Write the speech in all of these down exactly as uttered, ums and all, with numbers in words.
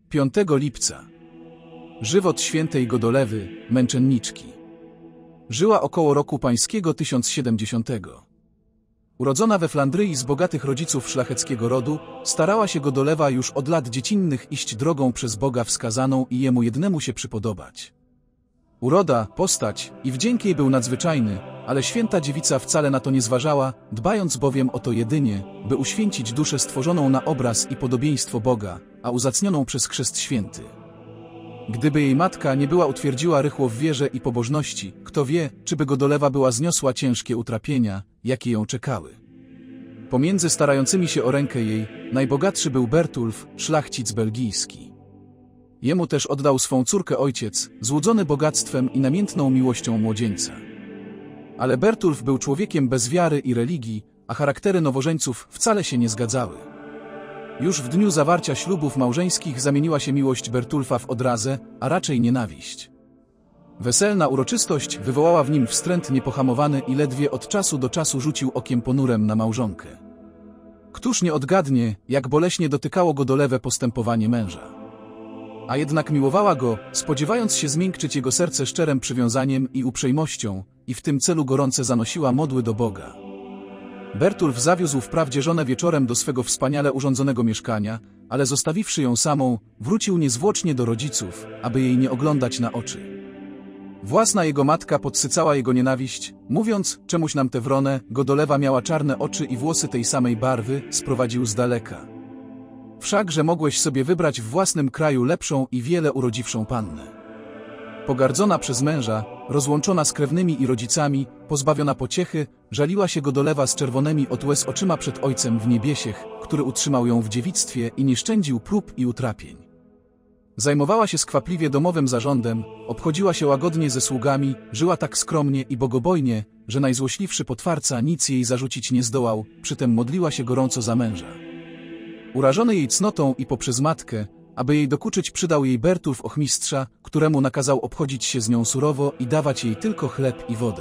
piątego lipca. Żywot świętej Godolewy, męczenniczki. Żyła około roku pańskiego tysiąc siedemdziesiątego. Urodzona we Flandryi z bogatych rodziców szlacheckiego rodu, starała się Godolewa już od lat dziecinnych iść drogą przez Boga wskazaną i jemu jednemu się przypodobać. Uroda, postać i wdzięk jej był nadzwyczajny, ale święta dziewica wcale na to nie zważała, dbając bowiem o to jedynie, by uświęcić duszę stworzoną na obraz i podobieństwo Boga, a uzacnioną przez chrzest święty. Gdyby jej matka nie była utwierdziła rychło w wierze i pobożności, kto wie, czy by Godolewa była zniosła ciężkie utrapienia, jakie ją czekały. Pomiędzy starającymi się o rękę jej, najbogatszy był Bertulf, szlachcic belgijski. Jemu też oddał swą córkę ojciec, złudzony bogactwem i namiętną miłością młodzieńca. Ale Bertulf był człowiekiem bez wiary i religii, a charaktery nowożeńców wcale się nie zgadzały. Już w dniu zawarcia ślubów małżeńskich zamieniła się miłość Bertulfa w odrazę, a raczej nienawiść. Weselna uroczystość wywołała w nim wstręt niepohamowany i ledwie od czasu do czasu rzucił okiem ponurem na małżonkę. Któż nie odgadnie, jak boleśnie dotykało Godolewę postępowanie męża. A jednak miłowała go, spodziewając się zmiękczyć jego serce szczerym przywiązaniem i uprzejmością, i w tym celu gorące zanosiła modły do Boga. Bertulf zawiózł wprawdzie żonę wieczorem do swego wspaniale urządzonego mieszkania, ale zostawiwszy ją samą, wrócił niezwłocznie do rodziców, aby jej nie oglądać na oczy. Własna jego matka podsycała jego nienawiść, mówiąc, czemuś nam te wrone, Godolewa miała czarne oczy i włosy tej samej barwy, sprowadził z daleka. Wszakże mogłeś sobie wybrać w własnym kraju lepszą i wiele urodziwszą pannę. Pogardzona przez męża, rozłączona z krewnymi i rodzicami, pozbawiona pociechy, żaliła się Godolewa z czerwonymi od łez oczyma przed ojcem w niebiesiech, który utrzymał ją w dziewictwie i nie szczędził prób i utrapień. Zajmowała się skwapliwie domowym zarządem, obchodziła się łagodnie ze sługami, żyła tak skromnie i bogobojnie, że najzłośliwszy potwarca nic jej zarzucić nie zdołał, przytem modliła się gorąco za męża. Urażony jej cnotą i poprzez matkę, aby jej dokuczyć przydał jej Bertulf ochmistrza, któremu nakazał obchodzić się z nią surowo i dawać jej tylko chleb i wodę.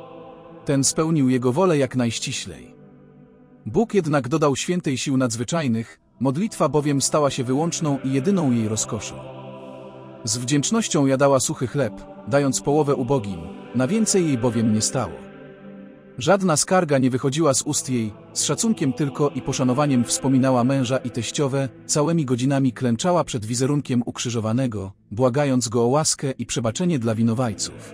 Ten spełnił jego wolę jak najściślej. Bóg jednak dodał świętej sił nadzwyczajnych, modlitwa bowiem stała się wyłączną i jedyną jej rozkoszą. Z wdzięcznością jadała suchy chleb, dając połowę ubogim, na więcej jej bowiem nie stało. Żadna skarga nie wychodziła z ust jej, z szacunkiem tylko i poszanowaniem wspominała męża i teściowe, całymi godzinami klęczała przed wizerunkiem ukrzyżowanego, błagając go o łaskę i przebaczenie dla winowajców.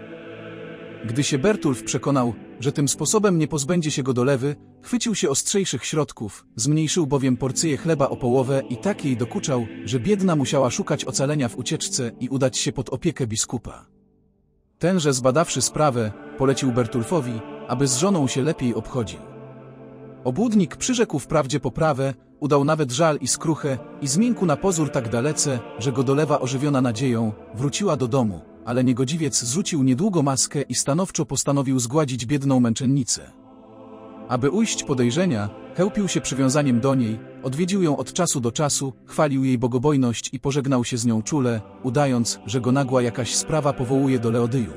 Gdy się Bertulf przekonał, że tym sposobem nie pozbędzie się Godolewy, chwycił się ostrzejszych środków, zmniejszył bowiem porcyję chleba o połowę i tak jej dokuczał, że biedna musiała szukać ocalenia w ucieczce i udać się pod opiekę biskupa. Tenże zbadawszy sprawę, polecił Bertulfowi, aby z żoną się lepiej obchodził. Obłudnik przyrzekł wprawdzie poprawę, udał nawet żal i skruchę i zmiękł na pozór tak dalece, że Godolewa ożywiona nadzieją, wróciła do domu, ale niegodziwiec zrzucił niedługo maskę i stanowczo postanowił zgładzić biedną męczennicę. Aby ujść podejrzenia, chełpił się przywiązaniem do niej, odwiedził ją od czasu do czasu, chwalił jej bogobojność i pożegnał się z nią czule, udając, że go nagła jakaś sprawa powołuje do Leodyjum.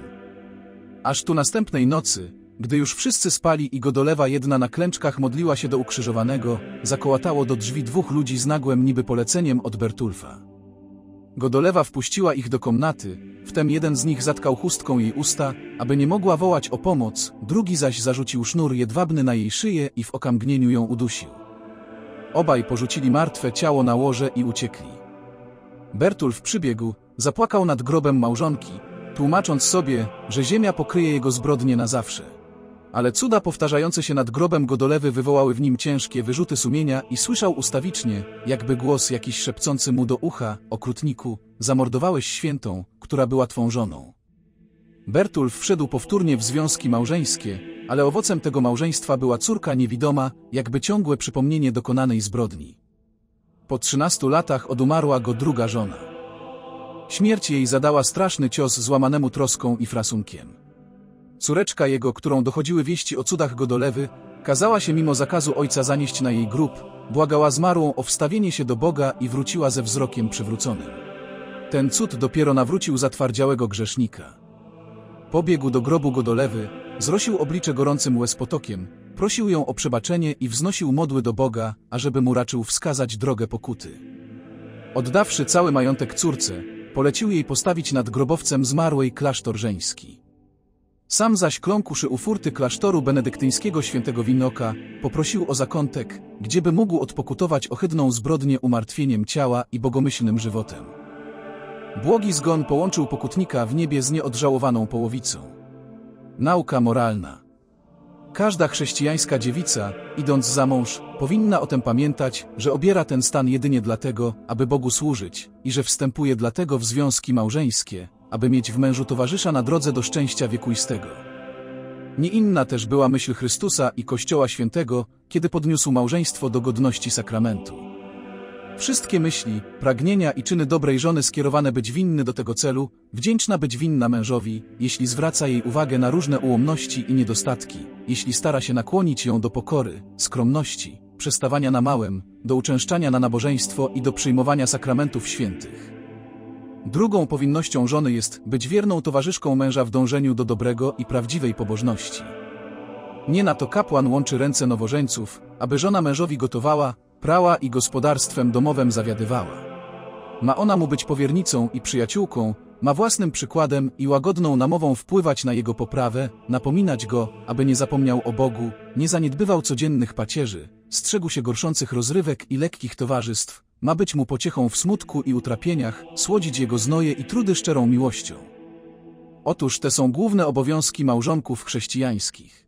Aż tu następnej nocy, gdy już wszyscy spali i Godolewa jedna na klęczkach modliła się do ukrzyżowanego, zakołatało do drzwi dwóch ludzi z nagłym niby poleceniem od Bertulfa. Godolewa wpuściła ich do komnaty, wtem jeden z nich zatkał chustką jej usta, aby nie mogła wołać o pomoc, drugi zaś zarzucił sznur jedwabny na jej szyję i w okamgnieniu ją udusił. Obaj porzucili martwe ciało na łoże i uciekli. Bertulf przybiegł, zapłakał nad grobem małżonki, tłumacząc sobie, że ziemia pokryje jego zbrodnie na zawsze. Ale cuda powtarzające się nad grobem Godolewy wywołały w nim ciężkie wyrzuty sumienia i słyszał ustawicznie, jakby głos jakiś szepcący mu do ucha: okrutniku, zamordowałeś świętą, która była twą żoną. Bertulf wszedł powtórnie w związki małżeńskie, ale owocem tego małżeństwa była córka niewidoma, jakby ciągłe przypomnienie dokonanej zbrodni. Po trzynastu latach odumarła go druga żona. Śmierć jej zadała straszny cios złamanemu troską i frasunkiem. Córeczka jego, którą dochodziły wieści o cudach Godolewy, kazała się mimo zakazu ojca zanieść na jej grób, błagała zmarłą o wstawienie się do Boga i wróciła ze wzrokiem przywróconym. Ten cud dopiero nawrócił zatwardziałego grzesznika. Pobiegł do grobu Godolewy, zrosił oblicze gorącym łez-potokiem, prosił ją o przebaczenie i wznosił modły do Boga, ażeby mu raczył wskazać drogę pokuty. Oddawszy cały majątek córce, polecił jej postawić nad grobowcem zmarłej klasztor żeński. Sam zaś kląkłszy u furty klasztoru benedyktyńskiego świętego Winoka, poprosił o zakątek, gdzieby mógł odpokutować ohydną zbrodnię umartwieniem ciała i bogomyślnym żywotem. Błogi zgon połączył pokutnika w niebie z nieodżałowaną połowicą. Nauka moralna. Każda chrześcijańska dziewica, idąc za mąż, powinna o tym pamiętać, że obiera ten stan jedynie dlatego, aby Bogu służyć i że wstępuje dlatego w związki małżeńskie, aby mieć w mężu towarzysza na drodze do szczęścia wiekuistego. Nie inna też była myśl Chrystusa i Kościoła Świętego, kiedy podniósł małżeństwo do godności sakramentu. Wszystkie myśli, pragnienia i czyny dobrej żony skierowane być winny do tego celu, wdzięczna być winna mężowi, jeśli zwraca jej uwagę na różne ułomności i niedostatki, jeśli stara się nakłonić ją do pokory, skromności, przestawania na małym, do uczęszczania na nabożeństwo i do przyjmowania sakramentów świętych. Drugą powinnością żony jest być wierną towarzyszką męża w dążeniu do dobrego i prawdziwej pobożności. Nie na to kapłan łączy ręce nowożeńców, aby żona mężowi gotowała, prała i gospodarstwem domowym zawiadywała. Ma ona mu być powiernicą i przyjaciółką, ma własnym przykładem i łagodną namową wpływać na jego poprawę, napominać go, aby nie zapomniał o Bogu, nie zaniedbywał codziennych pacierzy, strzegł się gorszących rozrywek i lekkich towarzystw, ma być mu pociechą w smutku i utrapieniach, słodzić jego znoje i trudy szczerą miłością. Otóż te są główne obowiązki małżonków chrześcijańskich.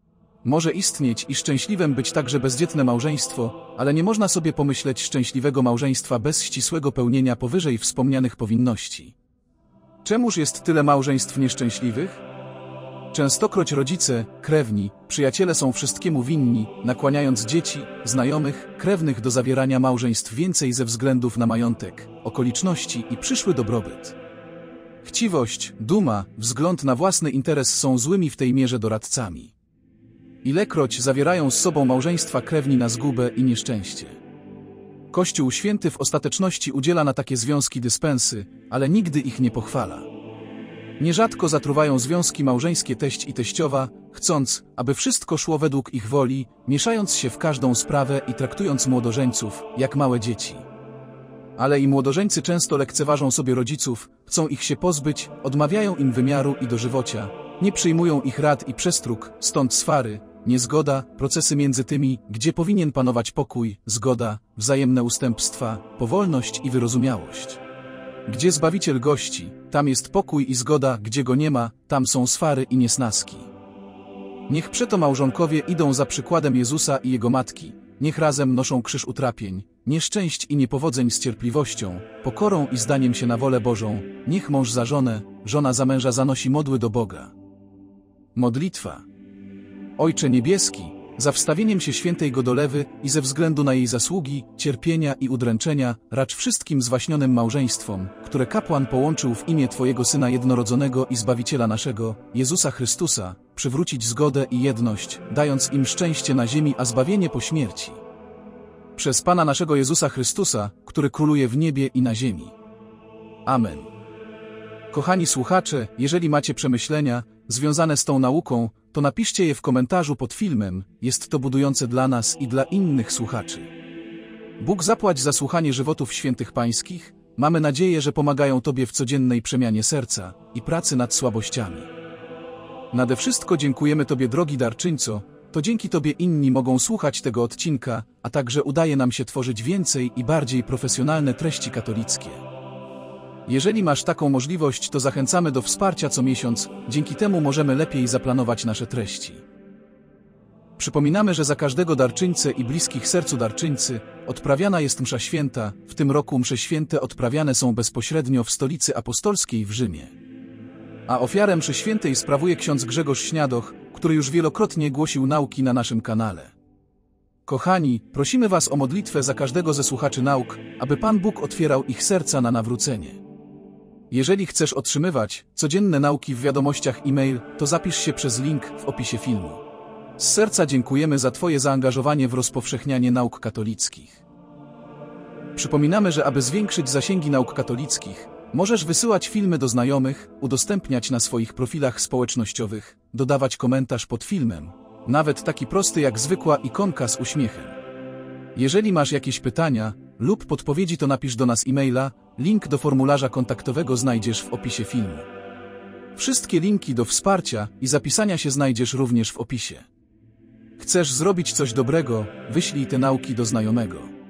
Może istnieć i szczęśliwem być także bezdzietne małżeństwo, ale nie można sobie pomyśleć szczęśliwego małżeństwa bez ścisłego pełnienia powyżej wspomnianych powinności. Czemuż jest tyle małżeństw nieszczęśliwych? Częstokroć rodzice, krewni, przyjaciele są wszystkiemu winni, nakłaniając dzieci, znajomych, krewnych do zawierania małżeństw więcej ze względów na majątek, okoliczności i przyszły dobrobyt. Chciwość, duma, wzgląd na własny interes są złymi w tej mierze doradcami. Ilekroć zawierają z sobą małżeństwa krewni na zgubę i nieszczęście. Kościół Święty w ostateczności udziela na takie związki dyspensy, ale nigdy ich nie pochwala. Nierzadko zatruwają związki małżeńskie teść i teściowa, chcąc, aby wszystko szło według ich woli, mieszając się w każdą sprawę i traktując młodożeńców, jak małe dzieci. Ale i młodożeńcy często lekceważą sobie rodziców, chcą ich się pozbyć, odmawiają im wymiaru i dożywocia, nie przyjmują ich rad i przestróg, stąd swary, niezgoda, procesy między tymi, gdzie powinien panować pokój, zgoda, wzajemne ustępstwa, powolność i wyrozumiałość. Gdzie Zbawiciel gości, tam jest pokój i zgoda, gdzie go nie ma, tam są swary i niesnaski. Niech przeto małżonkowie idą za przykładem Jezusa i Jego Matki, niech razem noszą krzyż utrapień, nieszczęść i niepowodzeń z cierpliwością, pokorą i zdaniem się na wolę Bożą, niech mąż za żonę, żona za męża zanosi modły do Boga. Modlitwa. Ojcze Niebieski, za wstawieniem się świętej Godolewy i ze względu na jej zasługi, cierpienia i udręczenia, racz wszystkim zwaśnionym małżeństwom, które kapłan połączył w imię Twojego Syna jednorodzonego i Zbawiciela naszego, Jezusa Chrystusa, przywrócić zgodę i jedność, dając im szczęście na ziemi, a zbawienie po śmierci. Przez Pana naszego Jezusa Chrystusa, który króluje w niebie i na ziemi. Amen. Kochani słuchacze, jeżeli macie przemyślenia związane z tą nauką, to napiszcie je w komentarzu pod filmem, jest to budujące dla nas i dla innych słuchaczy. Bóg zapłać za słuchanie żywotów świętych pańskich, mamy nadzieję, że pomagają Tobie w codziennej przemianie serca i pracy nad słabościami. Nade wszystko dziękujemy Tobie, drogi darczyńco, to dzięki Tobie inni mogą słuchać tego odcinka, a także udaje nam się tworzyć więcej i bardziej profesjonalne treści katolickie. Jeżeli masz taką możliwość, to zachęcamy do wsparcia co miesiąc, dzięki temu możemy lepiej zaplanować nasze treści. Przypominamy, że za każdego darczyńcę i bliskich sercu darczyńcy odprawiana jest msza święta, w tym roku msze święte odprawiane są bezpośrednio w Stolicy Apostolskiej w Rzymie. A ofiarę mszy świętej sprawuje ksiądz Grzegorz Śniadoch, który już wielokrotnie głosił nauki na naszym kanale. Kochani, prosimy Was o modlitwę za każdego ze słuchaczy nauk, aby Pan Bóg otwierał ich serca na nawrócenie. Jeżeli chcesz otrzymywać codzienne nauki w wiadomościach e-mail, to zapisz się przez link w opisie filmu. Z serca dziękujemy za Twoje zaangażowanie w rozpowszechnianie nauk katolickich. Przypominamy, że aby zwiększyć zasięgi nauk katolickich, możesz wysyłać filmy do znajomych, udostępniać na swoich profilach społecznościowych, dodawać komentarz pod filmem, nawet taki prosty jak zwykła ikonka z uśmiechem. Jeżeli masz jakieś pytania, lub podpowiedzi, to napisz do nas e-maila, link do formularza kontaktowego znajdziesz w opisie filmu. Wszystkie linki do wsparcia i zapisania się znajdziesz również w opisie. Chcesz zrobić coś dobrego? Wyślij te nauki do znajomego.